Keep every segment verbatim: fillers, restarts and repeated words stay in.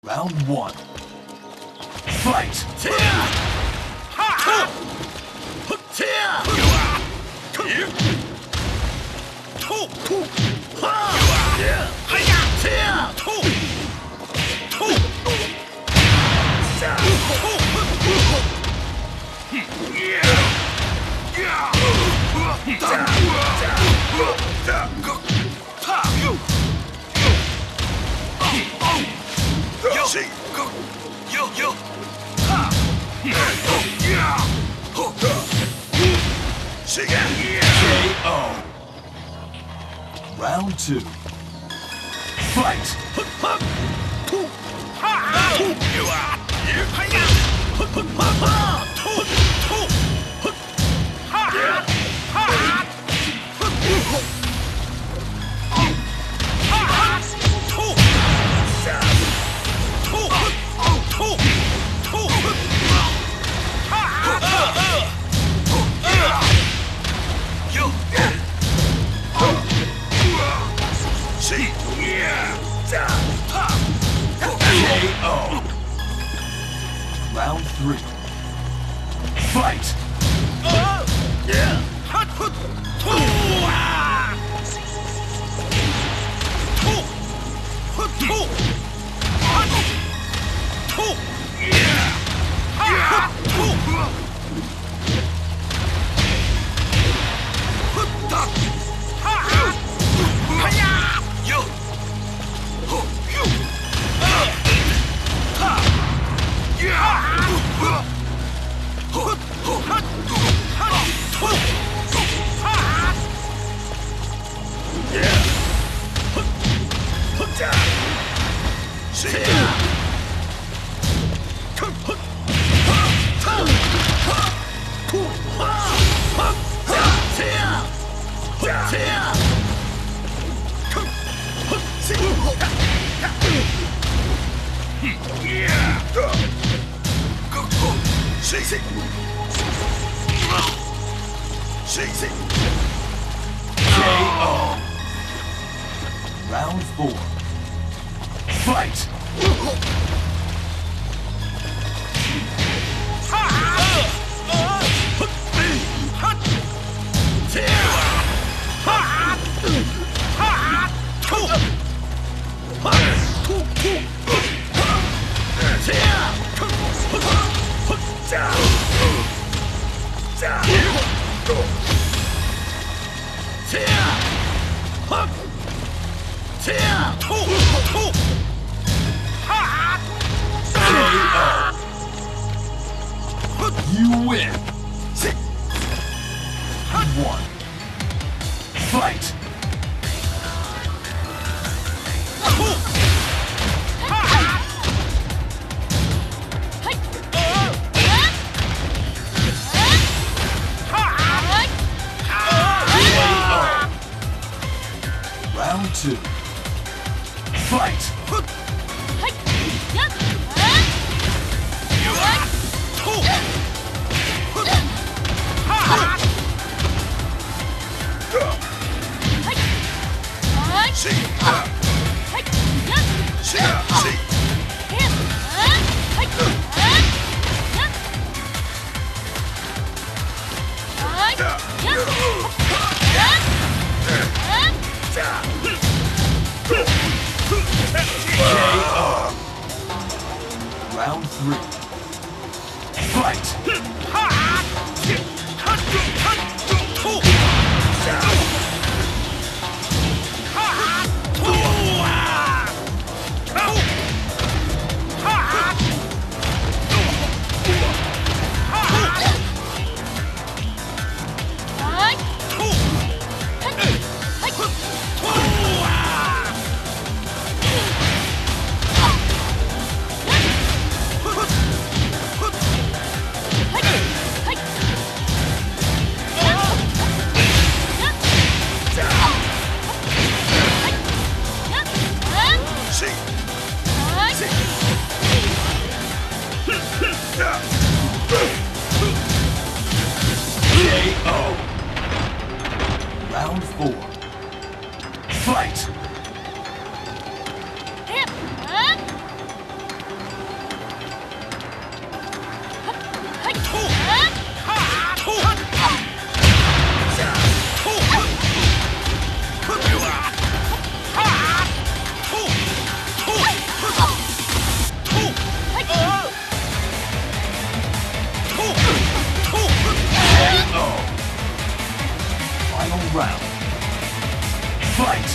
Round one. Fight! K O. Round two. Fight! K O. Round three. Fight! K O. Round four. Fight! You win! One. Fight! Round two. Fight! Round three. Fight! Fight!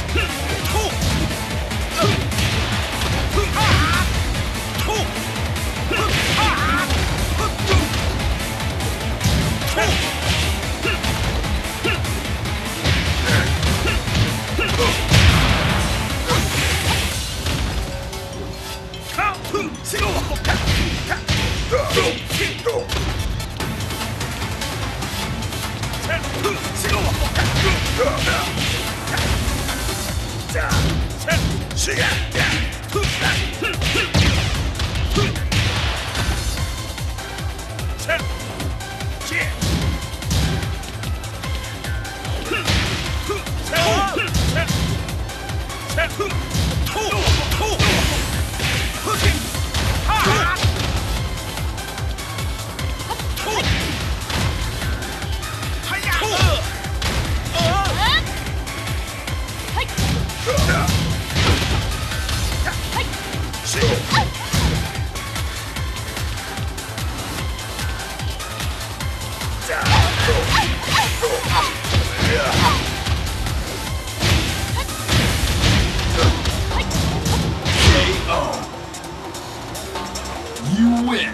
You win!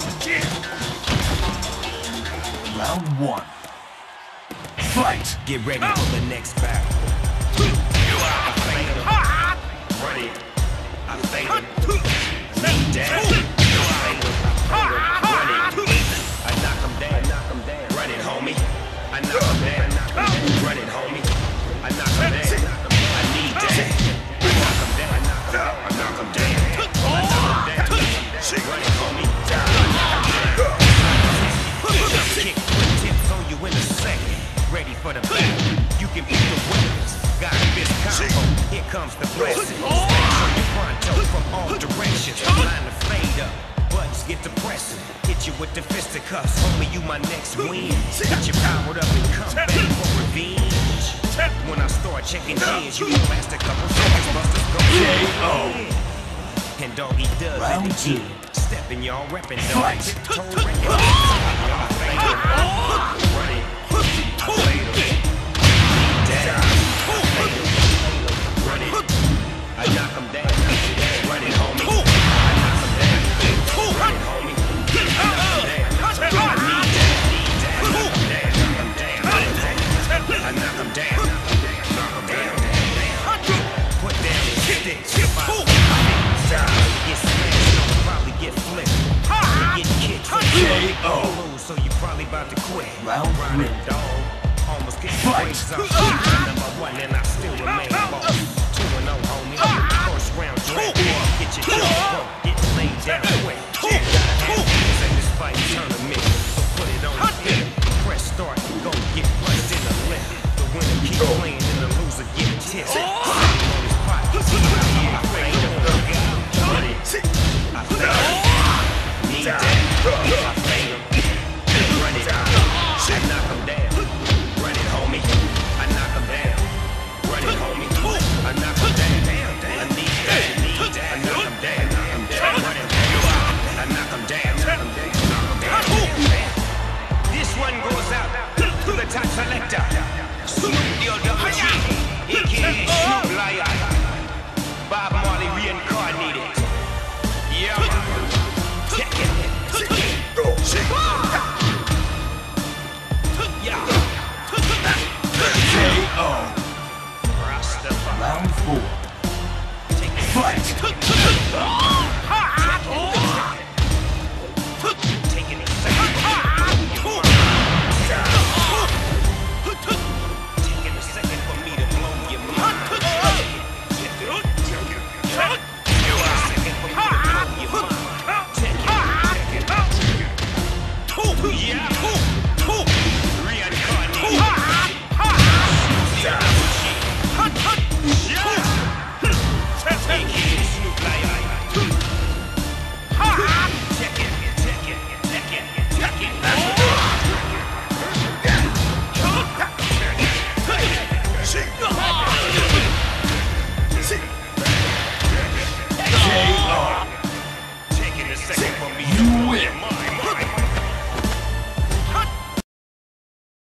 Round one. Fight! Get ready for the next battle. I fade him. Run it. I fade him. Knee down. Run it. I knock him down. Run it, homie. I knock him down. Run it, homie. I knock him down. I need that. I knock him down. I knock him down. I knock him down. Run it, homie. Kick the tips on you in a second. Ready for the battle. You can beat the weapons. Got a fist combo. Here comes the blessing. Stacks on your pronto from all directions. Line to fade up. Buttons get depressing. Hit you with the fisticuffs. Homie, you my next win. Get you powered up and come back for revenge. When I start checking hands, you gon' last a couple seconds. Busters go K O. And doggy does Round it two. again. Stepping y'all reppin' dog. Fight. Tiptoe reppin'. I fade him. Run it. I fade him. Down. I fade him. Run it. I knock him down. Run it, homie. I knock him down. Run it, homie. I knock him down. I need that. Knock him down. Knock him down. I knock him down. Knock him down. Put down his sticks. If I get smashed, you'll probably get flipped. You get kicked. K O. So you probably about to quit. Round three. Dog. Almost get Fight. brakes off. Number one and I still remain boss. Two and oh, homie. First round draft. Get your jaw broke. Get laid down quick. Gotta have this in this fight tournament. So put it on the fit. Press start. Go get punched in the lip. The winner keep playing and the loser get tipped.